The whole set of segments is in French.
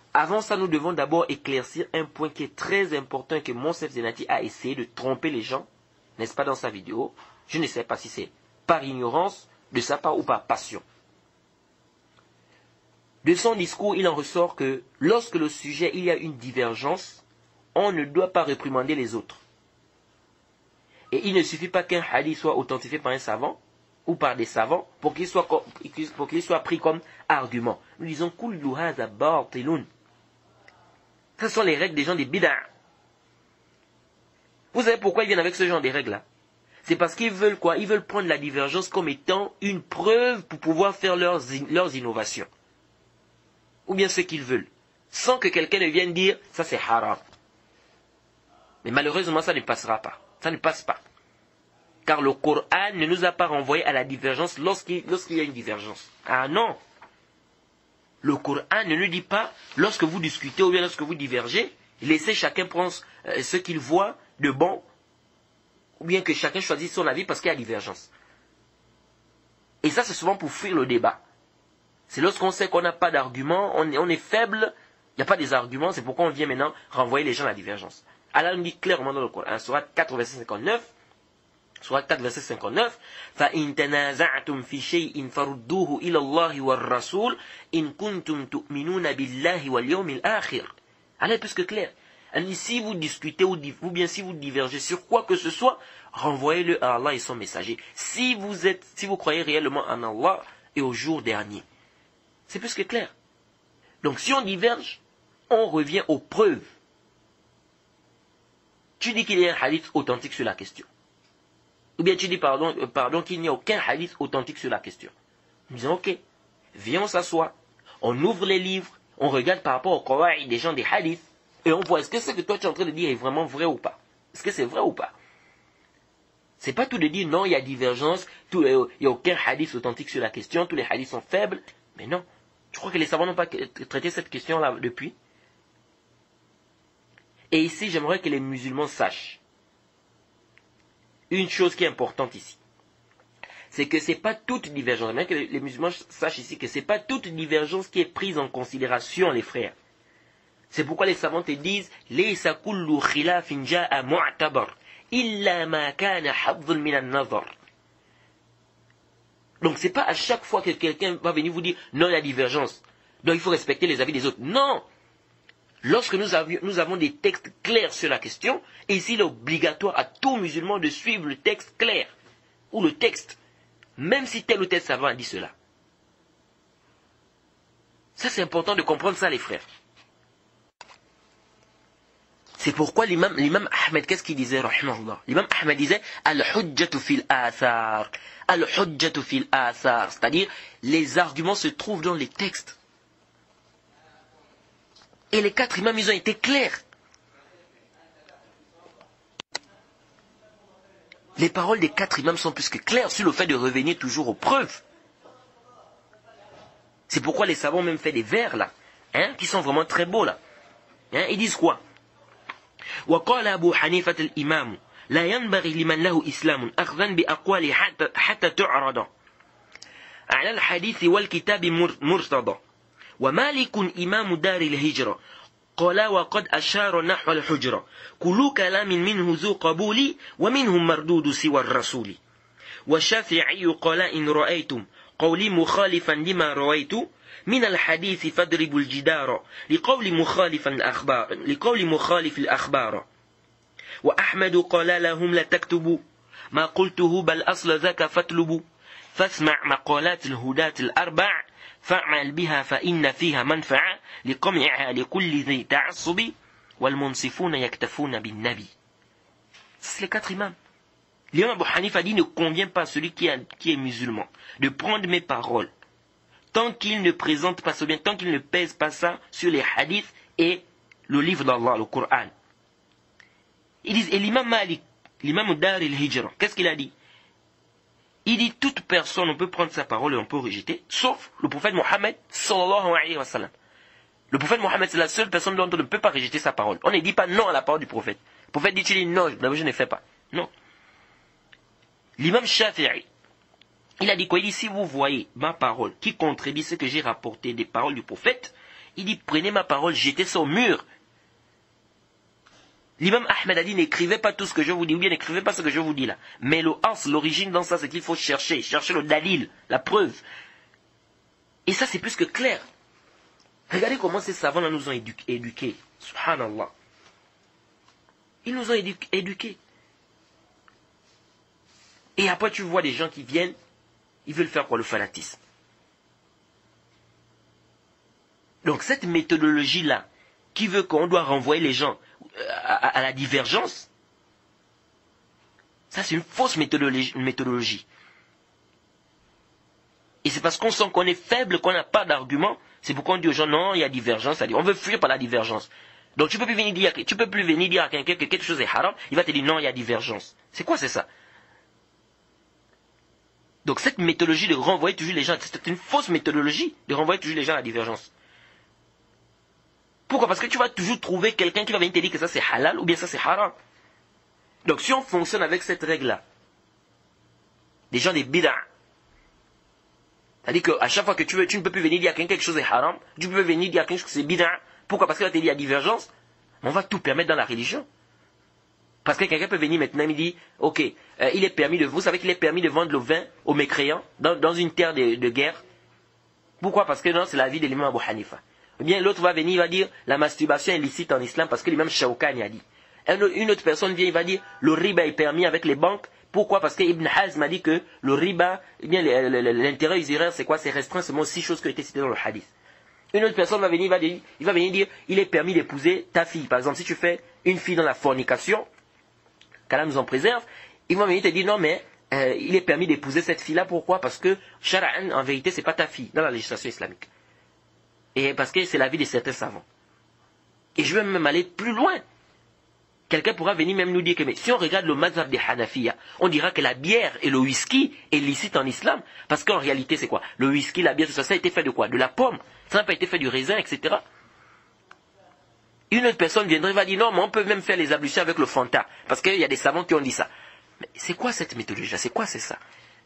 Avant ça, nous devons d'abord éclaircir un point qui est très important que Monsef Zenati a essayé de tromper les gens, n'est-ce pas, dans sa vidéo. Je ne sais pas si c'est par ignorance de sa part ou par passion. De son discours, il en ressort que lorsque le sujet, il y a une divergence, on ne doit pas réprimander les autres. Et il ne suffit pas qu'un hadith soit authentifié par un savant ou par des savants pour qu'il soit pris comme argument. Nous disons kullu hadha batilun. Ce sont les règles des gens des bid'a. Vous savez pourquoi ils viennent avec ce genre de règles-là? C'est parce qu'ils veulent quoi? Ils veulent prendre la divergence comme étant une preuve pour pouvoir faire leurs innovations. Ou bien ce qu'ils veulent. Sans que quelqu'un ne vienne dire, ça c'est haram. Mais malheureusement, ça ne passera pas. Ça ne passe pas. Car le Coran ne nous a pas renvoyé à la divergence lorsqu'il y a une divergence. Ah non. Le Coran ne nous dit pas, lorsque vous discutez ou bien lorsque vous divergez, laissez chacun prendre ce qu'il voit de bon, ou bien que chacun choisisse son avis parce qu'il y a divergence. Et ça, c'est souvent pour fuir le débat. C'est lorsqu'on sait qu'on n'a pas d'argument, on est faible, il n'y a pas des arguments, c'est pourquoi on vient maintenant renvoyer les gens à la divergence. Allah nous dit clairement dans le Coran, Surat 4, verset 59, Surat 4, verset 59, فَإِن تَنَازَعْتُمْ فِي شَيْءٍ فَرُدُّوهُ إِلَى اللَّهِ وَالرَّسُولِ إِن كُنتُمْ تُؤْمِنُونَ بِاللَّهِ وَالْيَوْمِ الْآخِرِ. Allah est plus que clair. Elle dit, si vous discutez ou bien si vous divergez sur quoi que ce soit, renvoyez-le à Allah et son messager. Si vous croyez réellement en Allah et au jour dernier. C'est plus que clair. Donc si on diverge, on revient aux preuves. Tu dis qu'il y a un hadith authentique sur la question. Ou bien tu dis pardon qu'il n'y a aucun hadith authentique sur la question. Nous disons ok, viens on s'assoit, on ouvre les livres, on regarde par rapport au Coran des gens des hadiths, et on voit est-ce que ce que toi tu es en train de dire est vraiment vrai ou pas. Est-ce que c'est vrai ou pas? C'est pas tout de dire non, il y a divergence, il n'y a aucun hadith authentique sur la question, tous les hadiths sont faibles. Mais non, je crois que les savants n'ont pas traité cette question-là depuis. Et ici, j'aimerais que les musulmans sachent une chose qui est importante ici. C'est que ce n'est pas toute divergence. J'aimerais que les musulmans sachent ici que ce n'est pas toute divergence qui est prise en considération, les frères. C'est pourquoi les savants te disent لَيْسَ كُلُّ خِلَافٍ جَاءَ مُعْتَبَرٍ إِلَّا مَا كَانَ حَظٌّ مِنَ النَّظَرِ. Donc c'est pas à chaque fois que quelqu'un va venir vous dire non, il y a divergence. Donc il faut respecter les avis des autres. Non. Lorsque nous avons des textes clairs sur la question, et ici il est obligatoire à tout musulman de suivre le texte clair, ou le texte, même si tel ou tel savant a dit cela. Ça c'est important de comprendre ça les frères. C'est pourquoi l'imam Ahmed, qu'est-ce qu'il disait, rahimahullah? L'imam Ahmed disait Al-Hujjatu fil athar. Al-Hujjatu fil athar. C'est-à-dire, les arguments se trouvent dans les textes. Et les 4 imams, ils ont été clairs. Les paroles des 4 imams sont plus que claires sur le fait de revenir toujours aux preuves. C'est pourquoi les savants ont même fait des vers là, qui sont vraiment très beaux là. Ils disent quoi? وقال أبو حنيفة الإمام لا ينبغي لمن له إسلام أخذا بأقواله حتى تعرض على الحديث والكتاب مرتضى ومالك إمام دار الهجرة قال وقد أشار نحو الحجرة كل كلام منه ذو قبول ومنهم مردود سوى الرسول والشافعي قال إن رأيتم قولي مخالفا لما رويت من الحديث فاضربوا الجدار لقول مخالف الأخبار وأحمد قال لهم لا تكتبوا ما قلته بل أصل ذاك فاطلبوا فاسمع مقالات الهداة الأربع فاعمل بها فإن فيها منفعة لقمعها لكل ذي تعصب والمنصفون يكتفون بالنبي. C'est les 4 imams. L'imam Abu Hanifa dit ne convient pas à celui qui est musulman de prendre mes paroles tant qu'il ne présente pas ça, bien tant qu'il ne pèse pas ça sur les hadiths et le livre d'Allah, le Coran. Ils disent, et l'imam Malik, l'imam Dar al-Hijra, qu'est-ce qu'il a dit? Il dit, toute personne, on peut prendre sa parole et on peut rejeter, sauf le prophète Mohammed, sallallahu alayhi wa sallam. Le prophète Mohammed, c'est la seule personne dont on ne peut pas rejeter sa parole. On ne dit pas non à la parole du prophète. Le prophète dit, tu dis non, je ne fais pas. Non. L'imam Shafi'i, il a dit quoi? Il dit, si vous voyez ma parole qui contredit ce que j'ai rapporté des paroles du prophète, Il dit, prenez ma parole, jetez ça au mur. L'imam Ahmed a dit, n'écrivez pas tout ce que je vous dis, ou bien n'écrivez pas ce que je vous dis là. Mais l'origine dans ça, c'est qu'il faut chercher le dalil, la preuve. Et ça, c'est plus que clair. Regardez comment ces savants là nous ont éduqués. Subhanallah. Ils nous ont éduqués. Et après, tu vois des gens qui viennent, ils veulent faire quoi? Le fanatisme. Donc cette méthodologie-là, qui veut qu'on doit renvoyer les gens à la divergence, ça c'est une fausse méthodologie. Et c'est parce qu'on sent qu'on est faible, qu'on n'a pas d'argument, c'est pourquoi on dit aux gens, non, il y a divergence, c'est-à-dire on veut fuir par la divergence. Donc tu peux plus venir dire à quelqu'un que quelque chose est haram, il va te dire non, il y a divergence. C'est quoi, c'est ça? Donc cette méthodologie de renvoyer toujours les gens, c'est une fausse méthodologie de renvoyer toujours les gens à la divergence. Pourquoi? Parce que tu vas toujours trouver quelqu'un qui va venir te dire que ça c'est halal ou bien ça c'est haram. Donc si on fonctionne avec cette règle-là, des gens des bid'a, c'est-à-dire qu'à chaque fois que tu ne peux plus venir dire à quelqu'un quelque chose est haram, tu peux venir dire à quelqu'un que c'est bid'a. Pourquoi? Parce qu'il va te dire il y a divergence. On va tout permettre dans la religion. Parce que quelqu'un peut venir maintenant et me dire, ok, il est permis vous savez qu'il est permis de vendre le vin aux mécréants dans une terre de guerre. Pourquoi? Parce que non, c'est la vie de l'imam Abu Hanifa. Ou bien l'autre va venir, il va dire, la masturbation est licite en islam parce que l'imam Shawkani a dit. Une autre personne vient, il va dire, le riba est permis avec les banques. Pourquoi? Parce que Ibn Hazm m'a dit que le riba, eh bien l'intérêt usuраire, c'est quoi? C'est restreint seulement 6 choses qui ont été citées dans le hadith. Une autre personne va venir, il va venir dire, il est permis d'épouser ta fille. Par exemple, si tu fais une fille dans la fornication, qu'Allah nous en préserve, ils vont venir te dire, non mais, il est permis d'épouser cette fille-là. Pourquoi? Parce que, Shara'an, en vérité, c'est pas ta fille, dans la législation islamique. Et parce que c'est l'avis de certains savants. Et je vais même aller plus loin. Quelqu'un pourra venir même nous dire que, mais si on regarde le mazhab des Hanafiya, on dira que la bière et le whisky est licite en islam. Parce qu'en réalité, c'est quoi? Le whisky, la bière, tout ça, ça a été fait de quoi? De la pomme. Ça n'a pas été fait du raisin, etc. Une autre personne viendrait et va dire, non, mais on peut même faire les ablutions avec le Fanta. Parce qu'il y a des savants qui ont dit ça. Mais c'est quoi cette méthodologie-là? C'est quoi, c'est ça?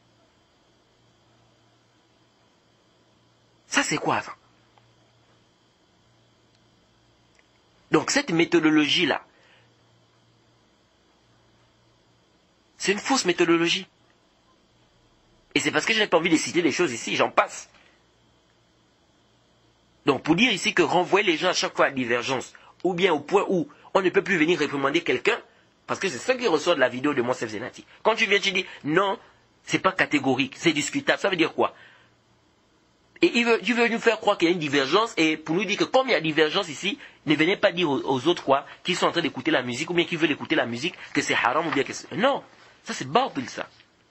Ça, c'est quoi, ça? Donc, cette méthodologie-là, c'est une fausse méthodologie. Et c'est parce que je n'ai pas envie de citer des choses ici, j'en passe. Donc pour dire ici que renvoyer les gens à chaque fois à la divergence, ou bien au point où on ne peut plus venir réprimander quelqu'un, parce que c'est ça qui ressort de la vidéo de Monsef Zenati. Quand tu viens, tu dis non, c'est pas catégorique, c'est discutable, ça veut dire quoi? Et tu veux nous faire croire qu'il y a une divergence, et pour nous dire que comme il y a divergence ici, ne venez pas dire aux autres quoi, qui sont en train d'écouter la musique, ou bien qui veulent écouter la musique, que c'est haram, ou bien que c'est... Non, ça c'est barbil ça.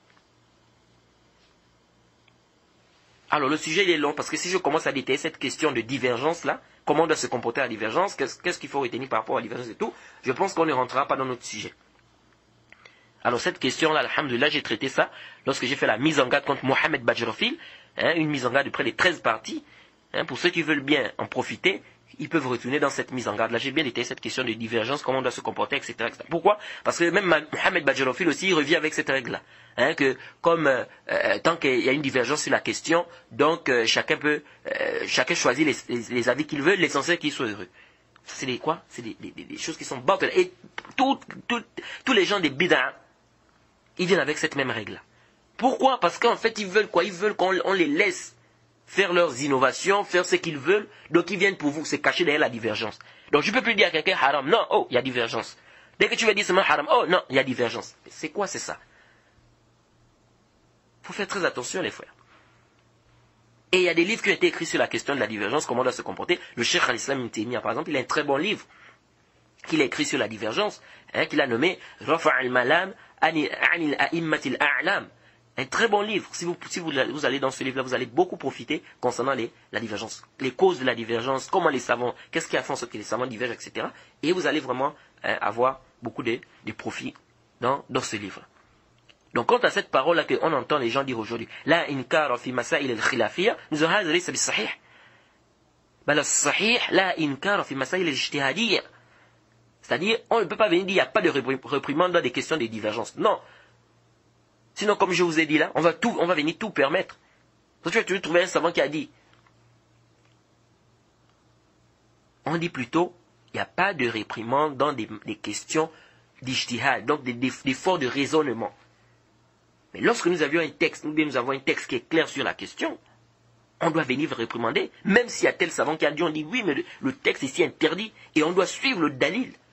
Alors le sujet il est long, parce que si je commence à détailler cette question de divergence là, comment on doit se comporter à la divergence, qu'est-ce qu'il faut retenir par rapport à la divergence et tout, je pense qu'on ne rentrera pas dans notre sujet. Alors cette question-là, alhamdoulilah, j'ai traité ça lorsque j'ai fait la mise en garde contre Mohamed Bajrofil, une mise en garde de près de 13 parties. Pour ceux qui veulent bien en profiter, ils peuvent retourner dans cette mise en garde. Là, j'ai bien détaillé cette question de divergence, comment on doit se comporter, etc. etc. Pourquoi? Parce que même Mohamed Bajrofil aussi, il revient avec cette règle-là. Que comme tant qu'il y a une divergence sur la question, donc chacun choisit les avis qu'il veut, l'essentiel qu'il soit heureux. C'est des quoi? C'est des choses qui sont battles. Et tous les gens des bid'a, ils viennent avec cette même règle-là. Pourquoi? Parce qu'en fait, ils veulent quoi? Ils veulent qu'on les laisse faire leurs innovations, faire ce qu'ils veulent. Donc ils viennent pour vous se cacher derrière la divergence. Donc je ne peux plus dire à quelqu'un haram. Non, oh, il y a divergence. Dès que tu vas dire seulement haram, oh non, il y a divergence. C'est quoi, c'est ça? Il faut faire très attention, les frères. Et il y a des livres qui ont été écrits sur la question de la divergence, comment on doit se comporter. Le Cheikh al-Islam Ibn Taymiyyah, par exemple, il a un très bon livre qu'il a écrit sur la divergence, qu'il a nommé Rafa' al-Malam anil a'immatil a'lam. Un très bon livre. Si vous allez dans ce livre-là, vous allez beaucoup profiter concernant la divergence. Les causes de la divergence, comment les savants, qu'est-ce qui a fait en sorte que les savants divergent, etc. Et vous allez vraiment avoir beaucoup de profits dans ce livre. Donc, quant à cette parole-là qu'on entend les gens dire aujourd'hui, la inkara fi masail al-khilafiyya, nous avons dit c'est sahih. Mais le sahih, la inkara fi masail al-ijtihadiyya. C'est-à-dire, on ne peut pas venir dire qu'il n'y a pas de réprimande dans des questions de divergence. Non. Sinon, comme je vous ai dit là, on va venir tout permettre. Donc, tu vas toujours trouver un savant qui a dit On dit plutôt, il n'y a pas de réprimande dans des questions d'ijtihad, donc d'efforts de raisonnement. Mais lorsque nous avons un texte, nous avons un texte qui est clair sur la question, on doit venir réprimander, même s'il y a tel savant qui a dit, on dit oui, mais le texte ici interdit, et on doit suivre le dalil.